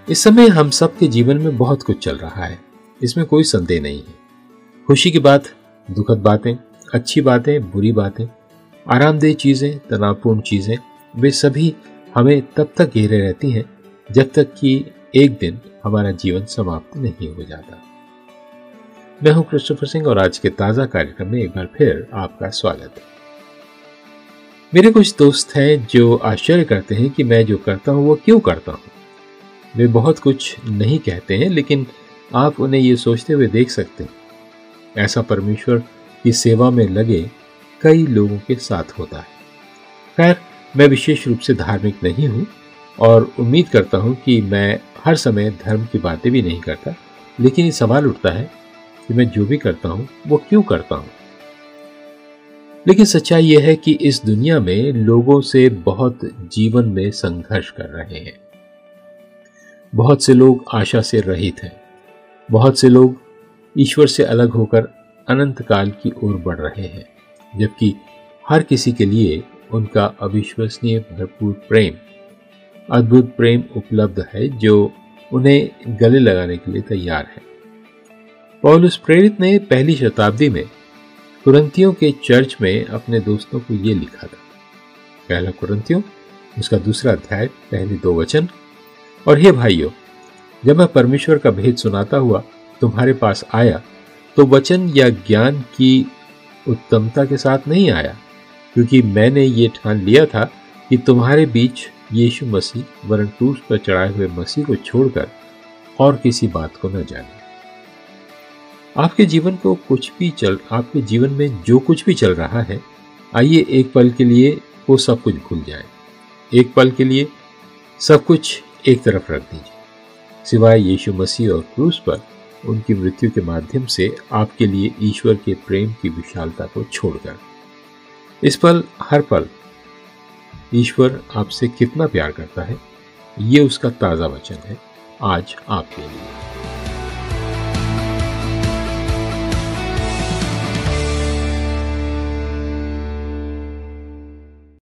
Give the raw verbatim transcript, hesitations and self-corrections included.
इस समय हम सबके जीवन में बहुत कुछ चल रहा है, इसमें कोई संदेह नहीं है। खुशी की बात, दुखद बातें, अच्छी बातें, बुरी बातें, आरामदेह चीजें, तनावपूर्ण चीजें, वे सभी हमें तब तक घेरे रहती हैं जब तक कि एक दिन हमारा जीवन समाप्त नहीं हो जाता। मैं हूं क्रिस्टोफर सिंह और आज के ताजा कार्यक्रम में एक बार फिर आपका स्वागत है। मेरे कुछ दोस्त हैं जो आश्चर्य करते हैं कि मैं जो करता हूं वो क्यों करता हूं। वे बहुत कुछ नहीं कहते हैं, लेकिन आप उन्हें ये सोचते हुए देख सकते हैं। ऐसा परमेश्वर की सेवा में लगे कई लोगों के साथ होता है। खैर, मैं विशेष रूप से धार्मिक नहीं हूं और उम्मीद करता हूं कि मैं हर समय धर्म की बातें भी नहीं करता, लेकिन ये सवाल उठता है कि मैं जो भी करता हूं वो क्यों करता हूं। लेकिन सच्चाई यह है कि इस दुनिया में लोगों से बहुत जीवन में संघर्ष कर रहे हैं। बहुत से लोग आशा से रहित हैं, बहुत से लोग ईश्वर से अलग होकर अनंत काल की ओर बढ़ रहे हैं, जबकि हर किसी के लिए उनका अविश्वसनीय भरपूर प्रेम, अद्भुत प्रेम उपलब्ध है जो उन्हें गले लगाने के लिए तैयार है। पौलुस प्रेरित ने पहली शताब्दी में कुरिन्थियों के चर्च में अपने दोस्तों को ये लिखा था। पहला कुरिन्थियों उसका दूसरा अध्याय पहले दो वचन, और हे भाइयों, जब मैं परमेश्वर का भेद सुनाता हुआ तुम्हारे पास आया तो वचन या ज्ञान की उत्तमता के साथ नहीं आया, क्योंकि मैंने ये ठान लिया था कि तुम्हारे बीच यीशु मसीह वरन क्रूस पर चढ़ाए हुए मसीह को छोड़कर और किसी बात को न जाने। आपके जीवन को कुछ भी चल आपके जीवन में जो कुछ भी चल रहा है, आइए एक पल के लिए वो सब कुछ भूल जाए। एक पल के लिए सब कुछ एक तरफ रख दीजिए, सिवाय यीशु मसीह और क्रूस पर उनकी मृत्यु के माध्यम से आपके लिए ईश्वर के प्रेम की विशालता को छोड़कर। इस पल, हर पल ईश्वर आपसे कितना प्यार करता है, ये उसका ताजा वचन है आज आपके लिए।